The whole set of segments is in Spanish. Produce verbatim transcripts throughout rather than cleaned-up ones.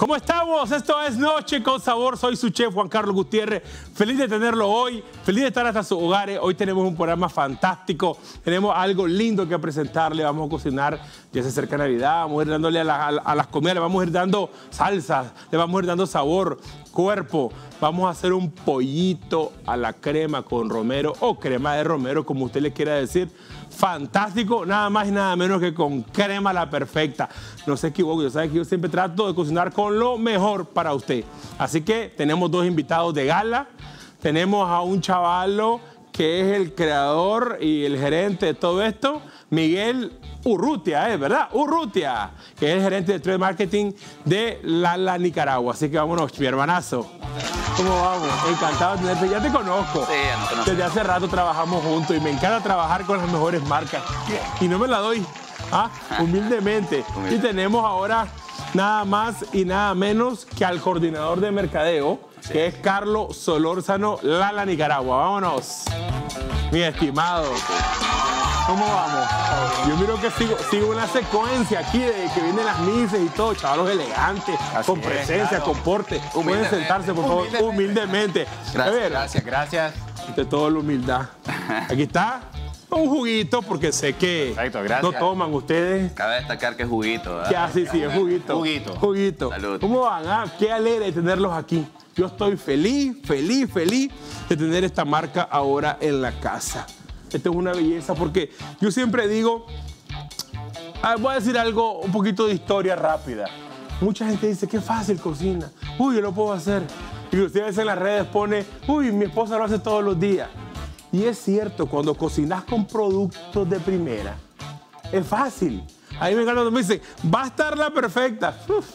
¿Cómo estamos? Esto es Noche con Sabor. Soy su chef Juan Carlos Gutiérrez. Feliz de tenerlo hoy. Feliz de estar hasta sus hogares. Hoy tenemos un programa fantástico. Tenemos algo lindo que presentarle. Vamos a cocinar. Ya se acerca Navidad. Vamos a ir dándole a, la, a, a las comidas. Le vamos a ir dando salsas. Le vamos a ir dando sabor, cuerpo. Vamos a hacer un pollito a la crema con romero o crema de romero, como usted le quiera decir. Fantástico, nada más y nada menos que con crema la perfecta. No se equivoque, yo sabe que yo siempre trato de cocinar con lo mejor para usted. Así que tenemos dos invitados de gala. Tenemos a un chavalo que es el creador y el gerente de todo esto, Miguel Urrutia, ¿eh? ¿Verdad? Urrutia, que es el gerente de trade marketing de Lala Nicaragua. Así que vámonos, mi hermanazo. ¿Cómo vamos? Encantado de tenerte. Ya te conozco. Sí, ya nos conozco. Desde hace rato trabajamos juntos y me encanta trabajar con las mejores marcas. Y no me la doy, ¿ah? Humildemente. Humilde. Y tenemos ahora nada más y nada menos que al coordinador de mercadeo, sí, que es Carlos Solórzano, Lala Nicaragua. Vámonos, mi estimado. ¿Cómo vamos? Yo miro que sigo, sigo una secuencia aquí de que vienen las mises y todo, chavalos elegantes, así con es, presencia, claro, con porte. Pueden sentarse, por favor, humildemente. humildemente. Gracias, a ver, gracias, gracias. De toda la humildad. Aquí está un juguito, porque sé que Perfecto, no toman ustedes. Cabe destacar que es juguito, ¿verdad? Ya, sí, sí, es juguito. Juguito. Juguito. Salud. ¿Cómo van? Ah, qué alegre de tenerlos aquí. Yo estoy feliz, feliz, feliz de tener esta marca ahora en la casa. Esto es una belleza porque yo siempre digo, ah, voy a decir algo, un poquito de historia rápida. Mucha gente dice, qué fácil cocina. Uy, yo lo puedo hacer. Y usted a veces en las redes pone, uy, mi esposa lo hace todos los días. Y es cierto, cuando cocinas con productos de primera, es fácil. A mí me encanta cuando me dicen, va a estar la perfecta. Uf.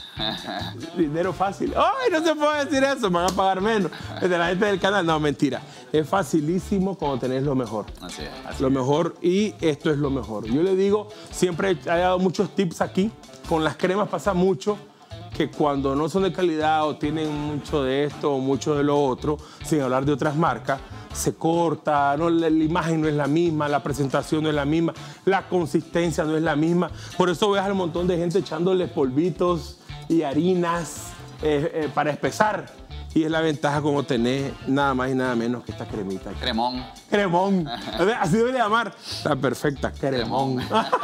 Dinero fácil. ¡Ay, no se puede decir eso! Me van a pagar menos. De la gente del canal. No, mentira. Es facilísimo cuando tenés lo mejor. Así es. Así lo mejor, y esto es lo mejor. Yo le digo, siempre he dado muchos tips aquí. Con las cremas pasa mucho que cuando no son de calidad o tienen mucho de esto o mucho de lo otro, sin hablar de otras marcas, se corta, no, la, la imagen no es la misma, la presentación no es la misma, la consistencia no es la misma. Por eso ves al montón de gente echándole polvitos y harinas eh, eh, para espesar. Y es la ventaja como tenés nada más y nada menos que esta cremita. Cremón. Cremón. Así debe llamar. Está perfecta, cremón.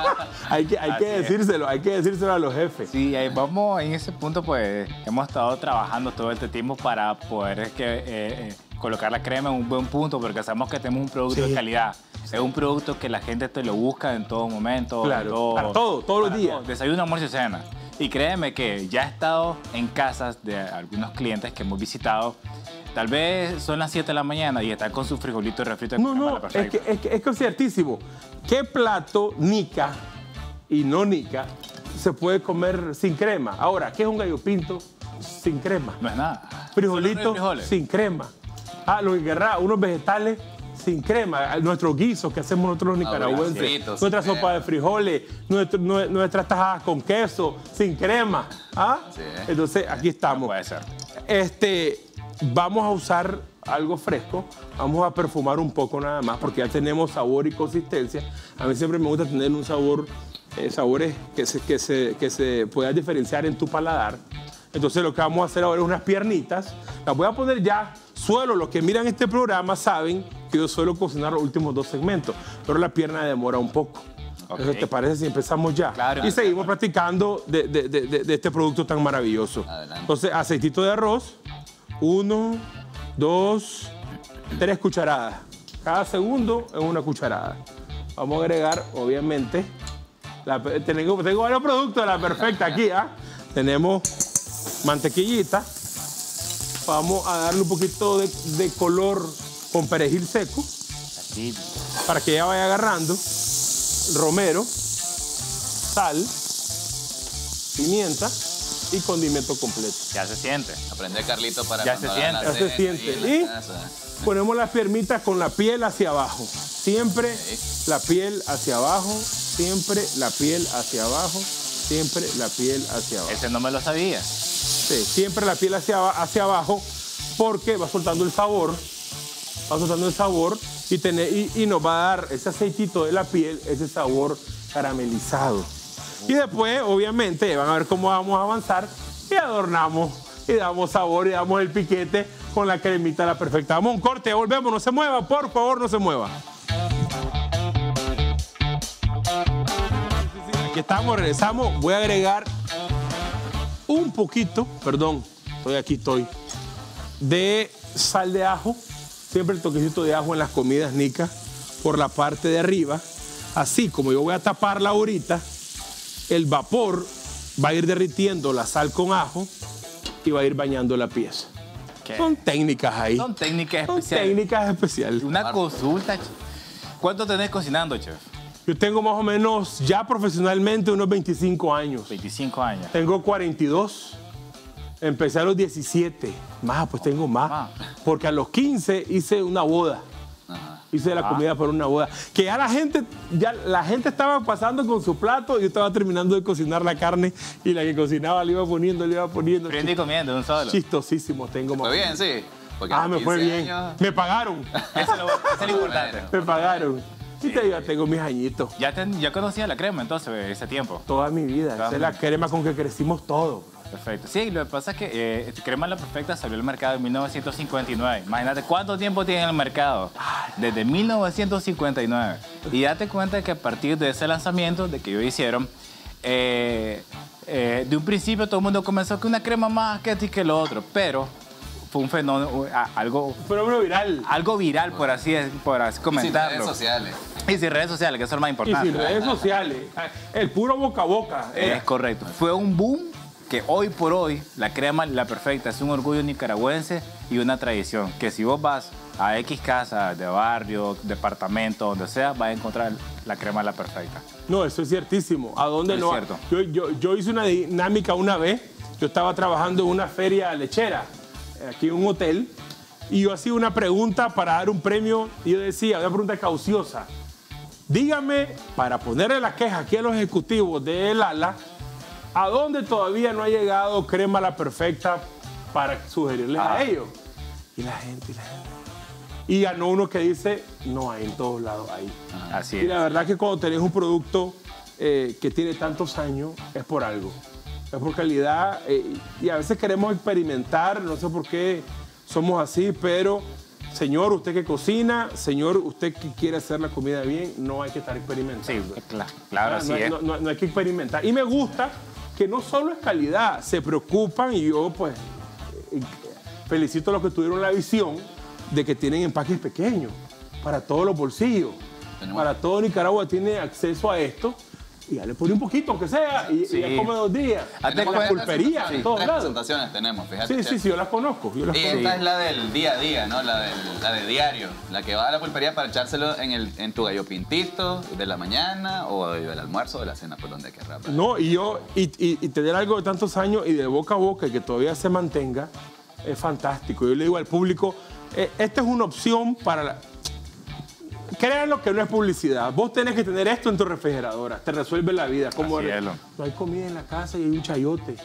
hay que, hay que decírselo, hay que decírselo a los jefes. Sí, ahí vamos en ese punto, pues hemos estado trabajando todo este tiempo para poder que, eh, eh, colocar la crema en un buen punto, porque sabemos que tenemos un producto sí. de calidad. Sí. Es un producto que la gente te lo busca en todo momento. Claro, en todo, para todo, todos los días. Todo. Desayuno, almuerzo y cena. Y créeme que ya he estado en casas de algunos clientes que hemos visitado. Tal vez son las siete de la mañana y están con su frijolito refrito. No, no, es que, es, que, es que es ciertísimo. ¿Qué plato nica y no nica se puede comer sin crema? Ahora, ¿qué es un gallo pinto sin crema? No es nada. Frijolito sin crema. Ah, lo que querrá, unos vegetales sin crema, nuestros guisos que hacemos nosotros los nicaragüenses, no, nuestra sopa de frijoles, nuestro, nuestras tajadas con queso, sin crema. ¿Ah? Sí. Entonces, aquí estamos. No puede ser. Este, vamos a usar algo fresco, vamos a perfumar un poco nada más, porque ya tenemos sabor y consistencia. A mí siempre me gusta tener un sabor, eh, sabores que se, que, se, que se puedan diferenciar en tu paladar. Entonces, lo que vamos a hacer ahora es unas piernitas. Las voy a poner ya. Suelo, los que miran este programa saben que yo suelo cocinar los últimos dos segmentos, pero la pierna demora un poco. Okay. Entonces, ¿te parece si empezamos ya? Claro. Y seguimos practicando de, de, de, de este producto tan maravilloso. Adelante. Entonces, aceitito de arroz, uno, dos, tres cucharadas. Cada segundo es una cucharada. Vamos a agregar, obviamente, la, tengo, tengo varios productos de la perfecta aquí. ¿eh? Tenemos mantequillita. Vamos a darle un poquito de, de color con perejil seco. Así. Para que ya vaya agarrando. Romero, sal, pimienta y condimento completo. Ya se siente. Aprende, Carlito, para ya se siente. Ya se siente. Y ponemos las piernitas con la piel hacia abajo. Siempre sí. la piel hacia abajo, siempre la piel hacia abajo, siempre la piel hacia abajo. Ese no me lo sabía. Sí, siempre la piel hacia, hacia abajo porque va soltando el sabor, va soltando el sabor y, tener, y, y nos va a dar ese aceitito de la piel, ese sabor caramelizado. Y después, obviamente, van a ver cómo vamos a avanzar y adornamos y damos sabor y damos el piquete con la cremita La Perfecta. Vamos a un corte, volvemos, no se mueva, por favor, no se mueva. Aquí estamos, regresamos. Voy a agregar un poquito, perdón, estoy aquí, estoy, de sal de ajo. Siempre el toquecito de ajo en las comidas, Nica, por la parte de arriba. Así como yo voy a taparla ahorita, el vapor va a ir derritiendo la sal con ajo y va a ir bañando la pieza. ¿Qué? Son técnicas ahí. Son técnicas Son especiales. técnicas especiales. Una consulta. chef. ¿Cuánto tenés cocinando, chef? Yo tengo más o menos ya profesionalmente unos veinticinco años. veinticinco años. Tengo cuarenta y dos. Empecé a los diecisiete. Más, pues tengo más. Más. Porque a los quince hice una boda. Hice la Ah. comida para una boda. Que ya la gente, ya la gente estaba pasando con su plato y yo estaba terminando de cocinar la carne y la que cocinaba le iba poniendo, le iba poniendo. Friendo y comiendo, un solo. Chistosísimo tengo más. Fue bien, sí. Porque a Ah, los me fue quince bien. años- Me pagaron. Eso es lo, eso es lo importante. Bueno. Me pagaron. Y te digo, tengo mis añitos. Ya, ten- ya conocía la crema entonces ese tiempo. Toda mi vida. Toda Esa es mi la vida. crema con que crecimos todos. Perfecto. Sí, lo que pasa es que eh, este Crema La Perfecta salió al mercado en mil novecientos cincuenta y nueve. Imagínate cuánto tiempo tiene en el mercado. Desde mil novecientos cincuenta y nueve. Y date cuenta que a partir de ese lanzamiento de que ellos hicieron, eh, eh, de un principio todo el mundo comenzó que una crema más que esto y que lo otro. Pero fue un fenómeno, a- algo, Fenómeno viral. algo viral, por así, por así Y sin comentarlo. redes sociales. Y sin redes sociales, que eso es lo más Y importante. sin redes sociales. El puro boca a boca. Eh, Es correcto. Fue un boom que hoy por hoy la crema La Perfecta es un orgullo nicaragüense y una tradición. Que si vos vas a X casa de barrio, departamento, donde sea, vas a encontrar la crema La Perfecta. No, eso es ciertísimo. ¿A dónde Es no? cierto. Yo, yo, yo hice una dinámica una vez. Yo estaba trabajando en una feria lechera, aquí en un hotel, y yo hacía una pregunta para dar un premio. Y yo decía, una pregunta cauciosa. Dígame, para ponerle la queja aquí a los ejecutivos de El Ala, ¿a dónde todavía no ha llegado crema La Perfecta para sugerirles Ah. a ellos? Y la gente, y la gente. Y ganó uno que dice, no hay en todos lados ahí. Así Y es. la verdad que cuando tenés un producto eh, que tiene tantos años, es por algo. Es por calidad. eh, y a veces queremos experimentar, no sé por qué somos así, pero señor, usted que cocina, señor, usted que quiere hacer la comida bien, no hay que estar experimentando. Sí, cla- claro, Ah, así no, es. no- no- no hay que experimentar. Y me gusta que no solo es calidad, se preocupan y yo pues eh, felicito a los que tuvieron la visión de que tienen empaques pequeños para todos los bolsillos. Tenemos- Para todo Nicaragua tiene acceso a esto y ya le pone un poquito, aunque sea, y, Sí. y ya come dos días. Hazte Tenemos la cuenta- tres pulpería, presentaciones, en todos tres lados. presentaciones tenemos, fíjate. Sí, chef. sí, sí, yo las conozco. Yo las Y conozco. esta es la del día a día, ¿no? La, del, la de diario. La que va a la pulpería para echárselo en, el, en tu gallo pintito de la mañana o del almuerzo o de la cena, por donde querrás. ¿verdad? No, y yo, y, y- y tener algo de tantos años y de boca a boca y que todavía se mantenga, es fantástico. Yo le digo al público, eh, esta es una opción para la... Créanlo que no es publicidad. Vos tenés que tener esto en tu refrigeradora. Te resuelve la vida. Como Así re- es, lo. no hay comida en la casa y hay un chayote.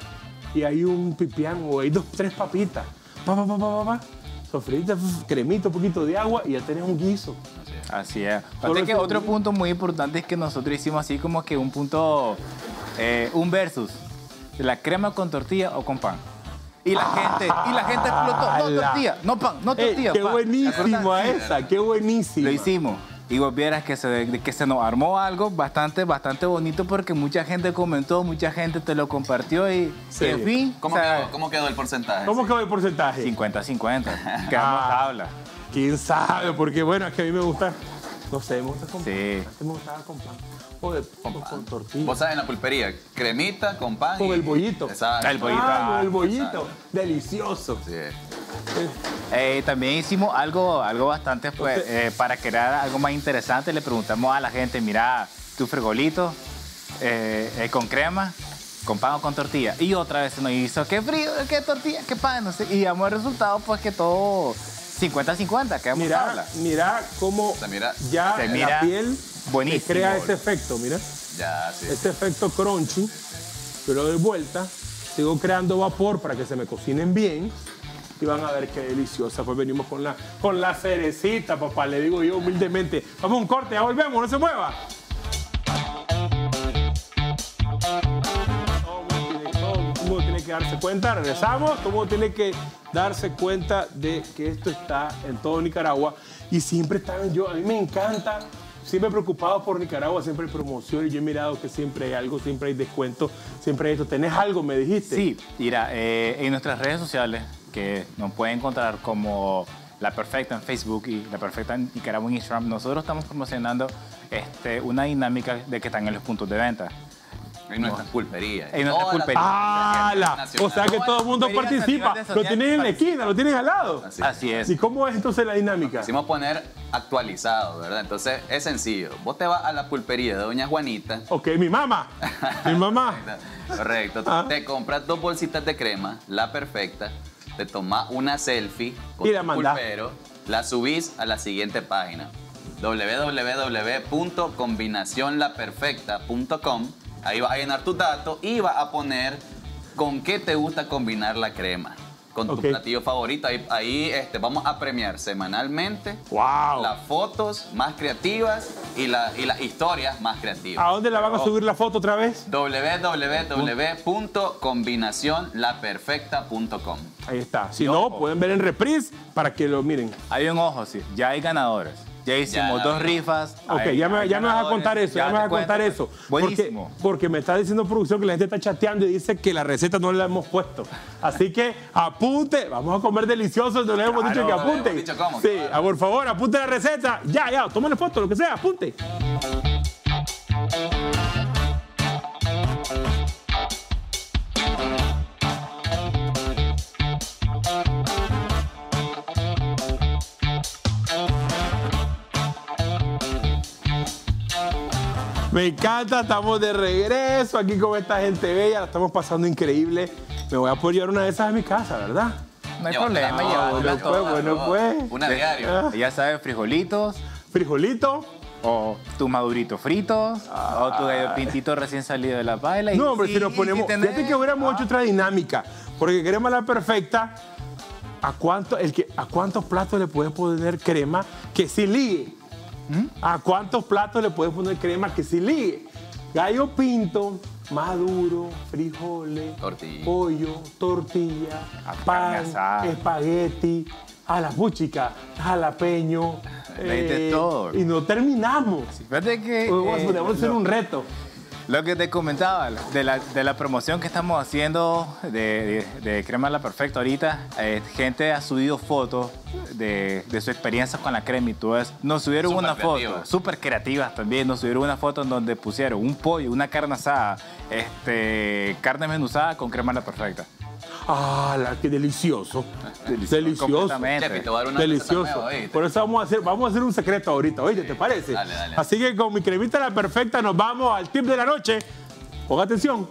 Y hay un pipián o hay dos, tres papitas. Pa, pa, pa, pa, pa, pa. Sofrita, cremita, un poquito de agua y ya tenés un guiso. Así es. Solo Aparte que es un otro día. punto muy importante es que nosotros hicimos así como que un punto, eh, un versus, la crema con tortilla o con pan. Y la gente, y la gente explotó, no ¡Hala! tortilla, no pan, no Ey, tortilla, qué pan. buenísima ¿Acordás? esa, qué buenísima. Lo hicimos. Y vos vieras que se, que se nos armó algo bastante, bastante bonito porque mucha gente comentó, mucha gente te lo compartió y Sí. en fin, ¿Cómo, o sea, quedó, ¿Cómo quedó el porcentaje? ¿Cómo Sí. quedó el porcentaje? cincuenta cincuenta. Quedamos Ah. tabla. ¿Quién sabe? Porque bueno, es que a mí me gusta, no sé, me gusta con Sí. pan. Antes me gustaba con pan. O de, con, con tortilla. Vos sabes, en la pulpería, cremita con pan. Con y- el bollito. Exacto. El bollito. Ah, con el bollito. Exacto. Delicioso. Sí. Eh, también hicimos algo, algo bastante, pues, Usted- eh, para crear algo más interesante. Le preguntamos a la gente, mira, tu frijolito eh, eh, con crema, con pan o con tortilla. Y otra vez nos hizo, ¿qué frío? ¿Qué tortilla? ¿Qué pan? No sé. Y damos el resultado, pues, que todo cincuenta cincuenta, quedamos Mira, tabla. mira cómo Se mira- ya se la mira piel buenísimo. te crea ese efecto, mira. Ya, sí. Este efecto crunchy. Yo lo doy vuelta, sigo creando vapor para que se me cocinen bien y van a ver qué deliciosa. Pues venimos con la, con la cerecita, papá, le digo yo humildemente. Vamos a un corte, ya volvemos, no se mueva. Todo el mundo tiene- todo el mundo tiene que darse cuenta. Regresamos. Todo el mundo tiene que darse cuenta de que esto está en todo Nicaragua. Y siempre están, yo, a mí me encanta, siempre preocupado por Nicaragua, siempre hay promociones. Yo he mirado que siempre hay algo, siempre hay descuento, siempre hay esto. ¿Tenés algo, me dijiste? Sí, mira, eh, en nuestras redes sociales, que nos pueden encontrar como La Perfecta en Facebook y La Perfecta en Nicaragua en Instagram, nosotros estamos promocionando este, una dinámica de que están en los puntos de venta. En nuestras pulperías. En nuestras pulperías. ¡Hala! O sea que todo el mundo participa. Lo tienen en la esquina, lo tienen al lado. Así, Así es. ¿Y cómo es entonces la dinámica? Quisimos poner actualizado, ¿verdad? Entonces es sencillo. Vos te vas a la pulpería de Doña Juanita. Ok, mi mamá. Mi mamá. Correcto. Ah. Te compras dos bolsitas de crema, La Perfecta. Te tomas una selfie con Y la tu mandás. pulpero. La subís a la siguiente página. doble u doble u doble u punto combinación la perfecta punto com. Ahí vas a llenar tus datos y vas a poner con qué te gusta combinar la crema. Con tu Ok. platillo favorito. Ahí, ahí este, vamos a premiar semanalmente ¡Wow! las fotos más creativas y, la, y las historias más creativas. ¿A dónde la van a Pero, subir la foto otra vez? doble u doble u doble u punto combinación la perfecta punto com. Ahí está. Si Y no, ojo. pueden ver en reprise para que lo miren. Hay un ojo, sí. Ya hay ganadores. Ya hicimos Ya. dos rifas. Ok, hay- ya me, hay ya me vas a ganadores. contar eso, ya, me te vas a cuento. contar eso. Buenísimo. Porque, porque me está diciendo producción que la gente está chateando y dice que la receta no la hemos puesto. Así que apunte, vamos a comer delicioso, no le hemos dicho que Claro, apunte. hemos dicho cómo, Sí, claro. ah, por favor, apunte la receta. Ya, ya, tómale foto, lo que sea, apunte. Me encanta, estamos de regreso aquí con esta gente bella, la estamos pasando increíble. Me voy a poder llevar una de esas a mi casa, ¿verdad? No hay Llévatela problema, toda, llévatela bueno, toda. pues, bueno, pues. Una Sí. diario. Ah, Ya sabes, frijolitos, Frijolito. o tus maduritos fritos, o tu gallo pintito recién salido de la paila. y No, hombre, si sí, nos ponemos. sí tenés- Fíjate que hubiéramos Ah. hecho otra dinámica. Porque queremos la perfecta. ¿A, cuánto, el que, ¿A cuántos platos le puedes poner crema que sí ligue? ¿Mm? ¿A cuántos platos le puedes poner crema que sí ligue? Gallo pinto, maduro, frijoles, Tortilla. pollo, tortilla, Ah, carne pan, asada. espagueti, a la puchica, jalapeño. Le diste todo. Y no terminamos. Fíjate que... Podemos eh, podemos hacer lo- un reto. Lo que te comentaba, de la, de la promoción que estamos haciendo de, de, de Crema La Perfecta ahorita, eh, gente ha subido fotos de, de su experiencia con la crema y todo eso. Nos subieron Súper una foto, creativas. súper creativas también, nos subieron una foto en donde pusieron un pollo, una carne asada, este, carne menuzada con Crema La Perfecta. Ah, la, qué delicioso. Delicioso. Completamente. Chepi, te voy a dar una receta Delicioso. nueva, ¿oíste? Por eso vamos a hacer, vamos a hacer un secreto ahorita, oíste, ¿te parece? Dale, dale. Así que con mi cremita la perfecta nos vamos al tip de la noche. Ponga atención.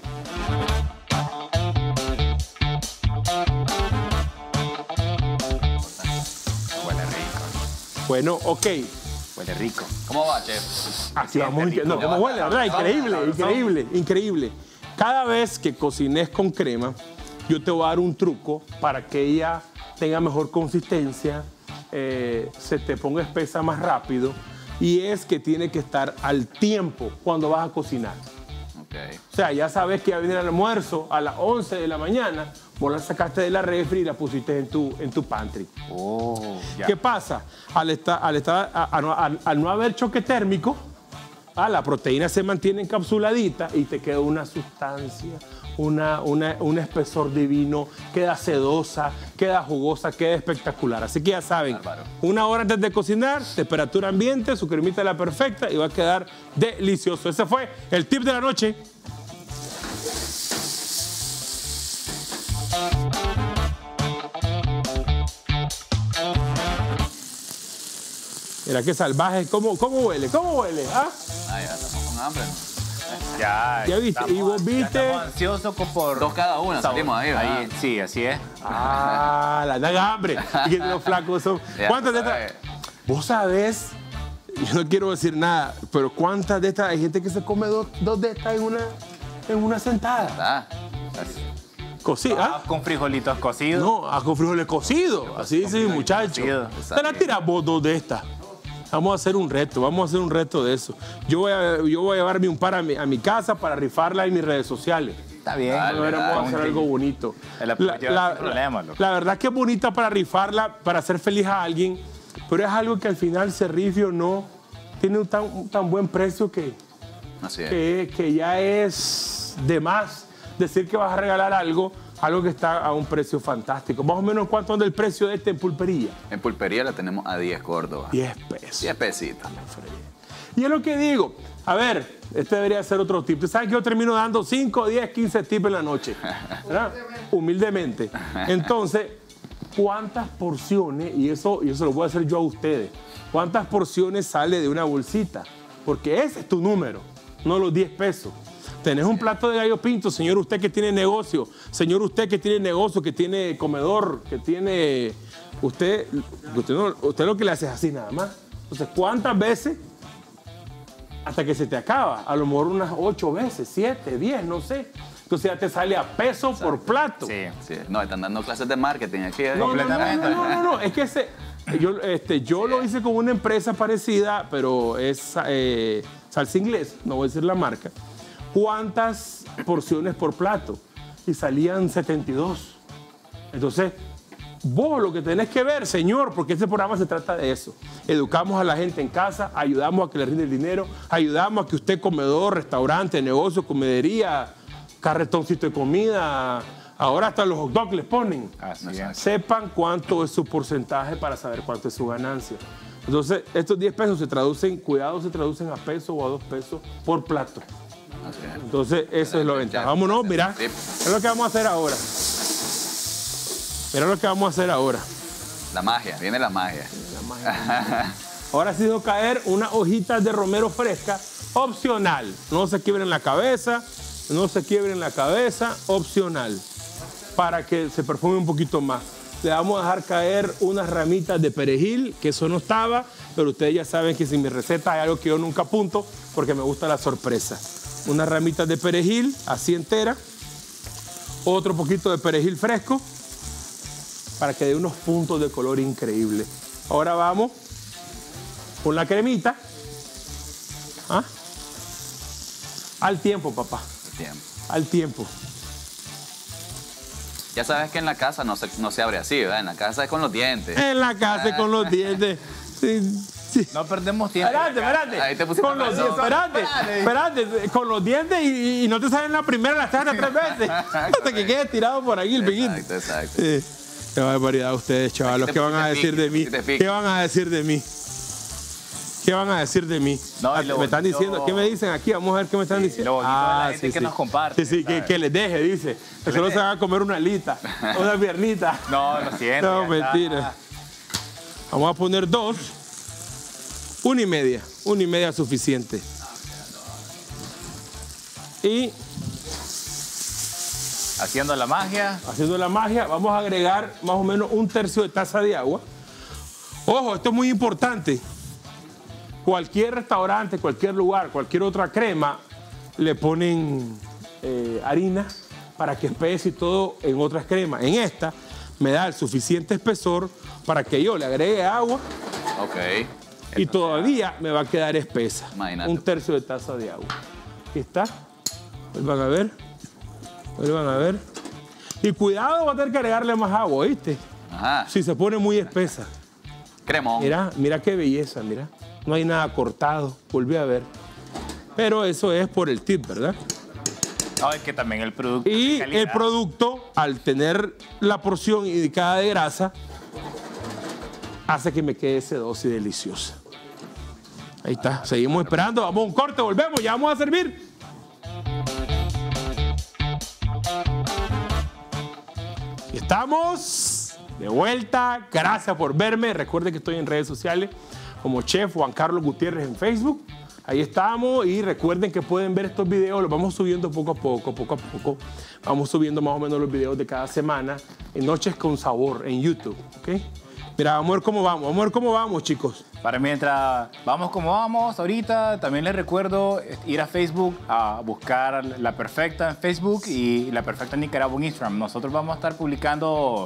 Huele rico, Bueno, ok. huele rico. ¿Cómo va, chef? Así vamos. rico. No, ¿cómo huele? ¿Verdad? Increíble, increíble, increíble. Cada vez que cocines con crema, yo te voy a dar un truco para que ella tenga mejor consistencia, eh, se te ponga espesa más rápido, y es que tiene que estar al tiempo cuando vas a cocinar. Ok. O sea, ya sabes que ya viene el almuerzo a las once de la mañana, vos la sacaste de la refri y la pusiste en tu, en tu pantry. Oh, ya. ¿Qué pasa? Al, estar, al, estar, a- a no- al- al no haber choque térmico, ah, la proteína se mantiene encapsuladita y te queda una sustancia, una, una- un espesor divino, queda sedosa, queda jugosa, queda espectacular. Así que ya saben, Bárbaro. una hora antes de cocinar, temperatura ambiente, su cremita la perfecta y va a quedar delicioso. Ese fue el tip de la noche. Mira qué salvaje. ¿Cómo, cómo huele? ¿Cómo huele? ¿Ah? Ah, ya estamos con hambre. Ya, Ya viste, y vos ya viste. estamos ansiosos con- por... Dos cada una, sabor. salimos ahí, ¿verdad? Ahí, sí, así es. Ah, la dan hambre. Y que los flacos son. Ya, ¿Cuántas de sabes. estas? Vos sabés, yo no quiero decir nada, pero ¿cuántas de estas? Hay gente que se come dos, dos de estas en una, en una sentada. Ah, Cocida. Ah, con frijolitos cocidos. No, a con frijoles cocidos. Así dice mi muchacho. cocido. Te la tiras vos dos de estas. Vamos a hacer un reto, vamos a hacer un reto de eso. Yo voy a, yo voy a llevarme un par a mi, a mi casa para rifarla en mis redes sociales. está bien. Dale, Deberíamos dale. hacer algo bonito. El apoyo sin problema, loco. la verdad que es bonita para rifarla, para hacer feliz a alguien, pero es algo que al final se rife o no, tiene un tan, un tan buen precio que, Así es. que, que ya es de más decir que vas a regalar algo, algo que está a un precio fantástico. Más o menos, ¿cuánto anda el precio de este en pulpería? En pulpería la tenemos a diez Córdoba. diez pesos. diez pesitos. Y es lo que digo. A ver, este debería ser otro tip. Ustedes saben que yo termino dando cinco, diez, quince tips en la noche. ¿Verdad? Humildemente. Entonces, ¿cuántas porciones, y eso, y eso lo voy a hacer yo a ustedes, cuántas porciones sale de una bolsita? Porque ese es tu número, no los diez pesos. Tenés un plato de gallo pinto, señor usted que tiene negocio, señor usted que tiene negocio, que tiene comedor, que tiene... Usted, usted, no- usted lo que le hace es así nada más. Entonces, ¿cuántas veces? Hasta que se te acaba. A lo mejor unas ocho veces, siete, diez, no sé. Entonces ya te sale a peso por plato. Sí. Sí. No, están dando clases de marketing aquí. ¿eh? No, no, no, Completamente. no, no, no, es que ese, yo, este, yo lo hice con una empresa parecida, pero es eh, salsa inglés, no voy a decir la marca. ¿Cuántas porciones por plato? Y salían setenta y dos. Entonces, vos lo que tenés que ver, señor, porque este programa se trata de eso. Educamos a la gente en casa, ayudamos a que le rinde el dinero, ayudamos a que usted, comedor, restaurante, negocio, comedería, carretoncito de comida, ahora hasta los hot dogs les ponen. Así es. Sepan cuánto es su porcentaje para saber cuánto es su ganancia. Entonces, estos diez pesos se traducen, cuidado, se traducen a peso o a dos pesos por plato. Así es. Entonces, eso es lo ventaja. Ya. Vámonos, mira. Sí. Es lo que vamos a hacer ahora. Mira lo que vamos a hacer ahora. La magia, viene la magia. Ahora sí dejó caer unas hojitas de romero fresca, opcional. No se quiebren la cabeza, no se quiebren la cabeza, opcional. Para que se perfume un poquito más. Le vamos a dejar caer unas ramitas de perejil, que eso no estaba, pero ustedes ya saben que sin mi receta hay algo que yo nunca apunto, porque me gusta la sorpresa. Unas ramitas de perejil, así entera. Otro poquito de perejil fresco, para que dé unos puntos de color increíbles. Ahora vamos con la cremita. ¿Ah? Al tiempo, papá. Tiempo. Al tiempo. Ya sabes que en la casa no se, no se abre así, ¿verdad? En la casa es con los dientes. En la casa con los dientes. Sí, sí. No perdemos tiempo. Espérate, espérate. Ahí te pusiste Con los razón. dientes, espérate, espérate, con los dientes y, y no te salen la primera, la segunda tres veces. Hasta que quede tirado por aquí el piquín. Exacto, exacto. Sí. Qué barbaridad ustedes, chavalos. Aquí te ¿Qué van a pusiste decir de mí? pique, aquí te pique. ¿Qué van a decir de mí? ¿Qué van a decir de mí? No, y Ah, lo me están bonito- diciendo, ¿qué me dicen aquí? Vamos a ver qué me están diciendo. lo bonito de la gente que nos comparte, Sí, sí, que, ¿sabes? que les deje, dice. Que solo se van a comer una alita, una piernita. No, lo siento. No, ya está. mentira. Vamos a poner dos. Una y media. Una y media suficiente. Y Haciendo la magia. haciendo la magia, vamos a agregar más o menos un tercio de taza de agua. Ojo, esto es muy importante. Cualquier restaurante, cualquier lugar, cualquier otra crema, le ponen eh, harina para que espese y todo en otras cremas. En esta me da el suficiente espesor para que yo le agregue agua Ok. y todavía me va a quedar espesa. Imagínate. Un tercio de taza de agua. Aquí está. Vuelvan a ver. Vuelvan a ver. Y cuidado, va a tener que agregarle más agua, ¿oíste? Ajá. Si se pone muy espesa. Cremón. Mira, mira qué belleza, mira. No hay nada cortado, volví a ver. Pero eso es por el tip, ¿verdad? No, es que también el producto. Y de calidad. el producto, al tener la porción indicada de grasa, hace que me quede sedosa y deliciosa. Ahí está, seguimos esperando, vamos a un corte, volvemos, ya vamos a servir. Y estamos de vuelta, gracias por verme. Recuerden que estoy en redes sociales como Chef Juan Carlos Gutiérrez en Facebook. Ahí estamos y recuerden que pueden ver estos videos, los vamos subiendo poco a poco, poco a poco. Vamos subiendo más o menos los videos de cada semana en Noches con Sabor en YouTube, ¿ok? Mira, vamos a ver cómo vamos, vamos a ver cómo vamos, chicos. Para mientras vamos como vamos ahorita, también les recuerdo ir a Facebook a buscar La Perfecta en Facebook y La Perfecta en Nicaragua en Instagram. Nosotros vamos a estar publicando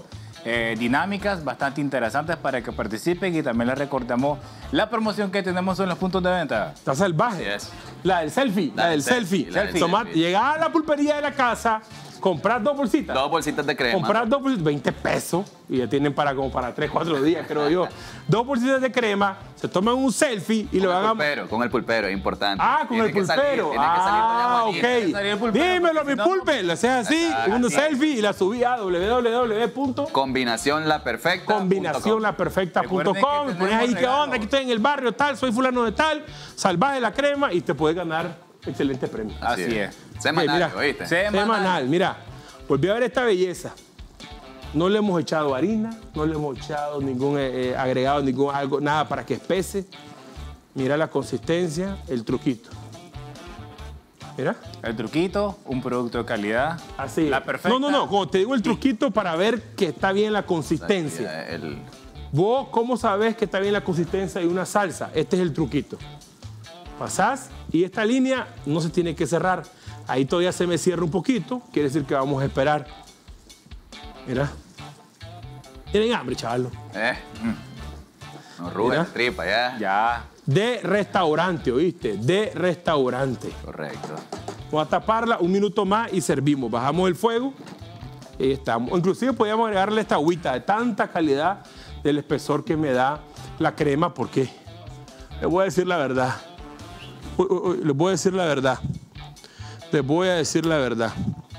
eh, dinámicas bastante interesantes para que participen y también les recordamos la promoción que tenemos en los puntos de venta. Está salvaje. Así es. La del selfie, la, La del del selfie. selfie, la del Tomar- selfie. Llegar a la pulpería de la casa, comprar dos bolsitas. Dos bolsitas de crema. Comprar dos bolsitas, veinte pesos, y ya tienen para como para tres, cuatro días, creo yo. Dos bolsitas de crema, se toman un selfie y Con lo el hagan. pulpero, con el pulpero, es importante. Ah, con Tiene el que salir, pulpero. tiene que salir doña Ah, Juanita. Tiene que salir el ok. pulpero, Dímelo, porque mi si no- pulpe. Lo haces así, Exacto. un Así es. selfie y la subí a doble u doble u doble u punto Combinación la perfecta. combinación la perfecta punto Recuerden com. que Pones ahí tenemos qué onda, regalo. aquí estoy en el barrio tal, soy fulano de tal, salvaje la crema y te puedes ganar excelente premio. Así es. Semanal, Ok, mira. ¿oíste? Semanal. Semanal, mira, volví a ver esta belleza. No le hemos echado harina, no le hemos echado ningún eh, eh, agregado, ningún algo, nada para que espese. Mira la consistencia, el truquito. Mira, El truquito, un producto de calidad. así. La perfecta. No, no, no, como te digo el truquito para ver que está bien la consistencia. El, Vos, ¿cómo sabés que está bien la consistencia de una salsa? Este es el truquito. Pasás y esta línea no se tiene que cerrar. Ahí todavía se me cierra un poquito, quiere decir que vamos a esperar. Mira. Tienen hambre, chaval. eh. No ruben Mira. la tripa, ya. Ya. De restaurante, ¿oíste? De restaurante. Correcto. Vamos a taparla un minuto más y servimos. Bajamos el fuego y ahí estamos. Inclusive podríamos agregarle esta agüita de tanta calidad del espesor que me da la crema, porque les voy a decir la verdad. Uy, uy, uy, les voy a decir la verdad. Les voy a decir la verdad.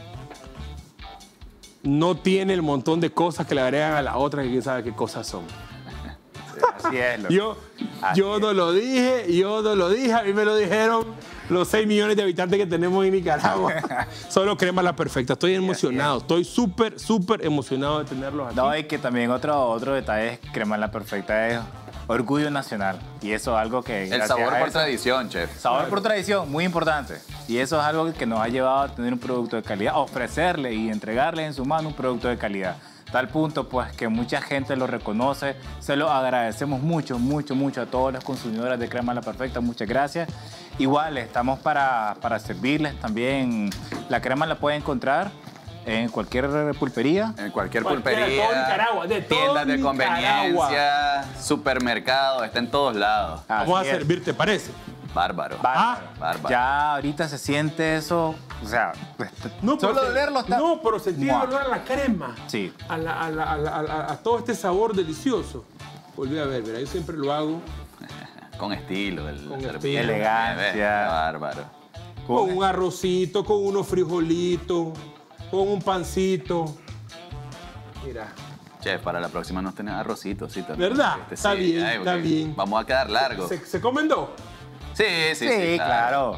No tiene el montón de cosas que le agregan a la otra que quién sabe qué cosas son. Así es. loco. Yo, Así yo es. no lo dije, yo no lo dije, a mí me lo dijeron los seis millones de habitantes que tenemos en Nicaragua. Solo crema la perfecta. Estoy emocionado, estoy súper, súper emocionado de tenerlos aquí. No, y que también otro, otro detalle es Crema La Perfecta es orgullo nacional. Y eso es algo que... El gracias sabor a por eso- tradición, chef. Sabor por tradición, muy importante. Y eso es algo que nos ha llevado a tener un producto de calidad, a ofrecerle y entregarle en su mano un producto de calidad. Tal punto, pues, que mucha gente lo reconoce. Se lo agradecemos mucho, mucho, mucho a todos los consumidores de Crema La Perfecta. Muchas gracias. Igual, estamos para, para servirles también. La crema la pueden encontrar en cualquier pulpería. En cualquier Cualquiera, de pulpería, todo Nicaragua, de todo tiendas de Nicaragua. conveniencia, supermercados, está en todos lados. Vamos a Así es. servir, ¿te parece? Bárbaro. Bárbaro. Bárbaro. Ya ahorita se siente eso, o sea, No, solo pero de verlo está... No, pero sentir el Mua. olor a la crema. Sí. A, la- a la- a la- a la- a todo este sabor delicioso. Volví a ver, mira, yo siempre lo hago Con estilo. El Con servicio. estilo. Elegancia. Bárbaro. con un arrocito, con unos frijolitos, con un pancito. Mira. Chef, para la próxima nos tenés arrocito, sí, también. ¿Verdad? Este, Está bien, ay, está porque bien. Vamos a quedar largos. ¿Se, se comen dos? Sí, sí, sí. Sí, claro.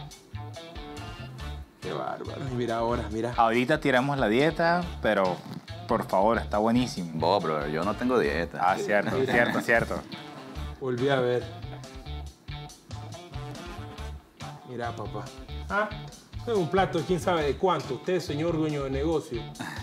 Qué bárbaro. Mira ahora, mira. Ahorita tiramos la dieta, pero por favor, está buenísimo. Vos, bro, yo no tengo dieta. Ah, cierto, cierto, cierto. Volví a ver. Mira, papá. Ah, es un plato, quién sabe de cuánto. Usted, señor dueño de negocio.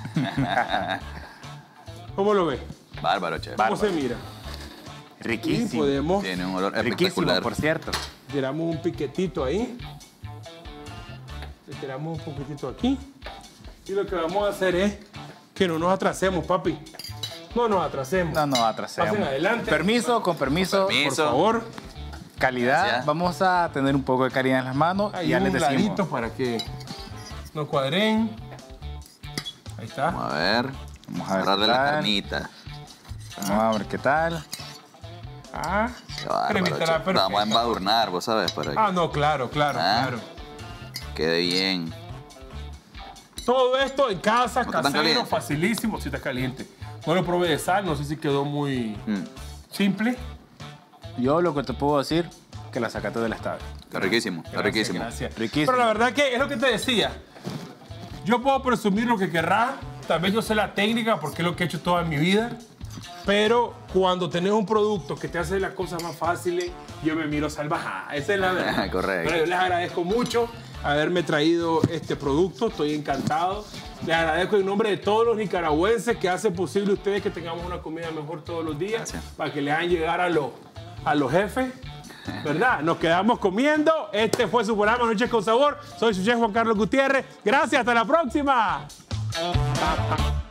¿Cómo lo ve? Bárbaro, chef. ¿Cómo se mira? Y Riquísimo. podemos, Tiene un olor Riquísimo, espectacular. por cierto. tiramos un piquetito ahí. Le tiramos un poquitito aquí. Y lo que vamos a hacer es que no nos atrasemos, papi. No nos atrasemos. No, no, atrasemos. Pasen adelante. Permiso, con permiso. Permiso. Por favor. Calidad. Gracias. Vamos a tener un poco de calidad en las manos. Ahí y ya un les decimos. ladito para que no cuadren. Ahí está. Vamos a ver. Vamos a ver Agarrarle qué la tal. carnita. Vamos a ver qué tal. Ah, Qué bárbaro, cremita chef. la La vamos a perfecta. embadurnar, vos sabés, para que Ah, no, claro, claro, Ah. claro. quede bien. Todo esto en casa, No está tan casero, caliente. facilísimo, si está caliente. No lo probé de sal, no sé si quedó muy Mm, simple. Yo lo que te puedo decir, que la sacaste del estadio. Está riquísimo, está riquísimo. Gracias. Riquísimo. Pero la verdad que es lo que te decía. Yo puedo presumir lo que querrá. Tal vez yo sé la técnica porque es lo que he hecho toda mi vida. Pero cuando tenés un producto que te hace las cosas más fáciles, yo me miro salvajada. Esa es la verdad. Correcto. Pero yo les agradezco mucho haberme traído este producto. Estoy encantado. Les agradezco en nombre de todos los nicaragüenses que hacen posible ustedes que tengamos una comida mejor todos los días. Gracias. Para que le hagan llegar a los, a los jefes. ¿Verdad? Nos quedamos comiendo. Este fue su programa Noches con Sabor. Soy su chef Juan Carlos Gutiérrez. Gracias. Hasta la próxima.